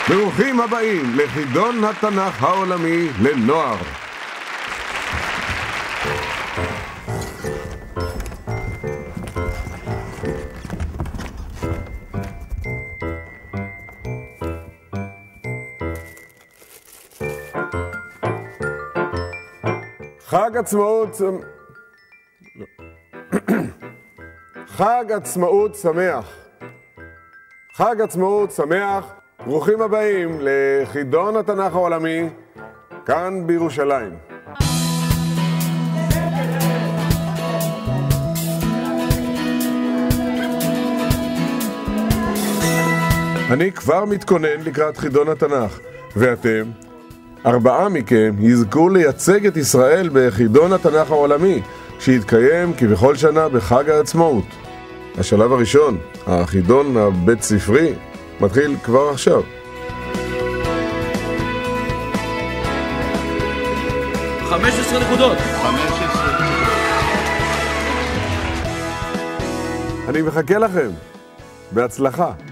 ברוכים הבאים לחידון התנ"ך העולמי לנוער. חג עצמאות חג עצמאות שמח. חג עצמאות שמח. ברוכים הבאים לחידון התנ"ך העולמי כאן בירושלים. אני כבר מתכונן לקראת חידון התנ"ך, ואתם, 4 מכם, יזכו לייצג את ישראל בחידון התנ"ך העולמי, שיתקיים כבכל שנה בחג העצמאות. השלב הראשון, החידון הבית ספרי, מתחיל כבר עכשיו. חמש נקודות. אני מחכה לכם. בהצלחה.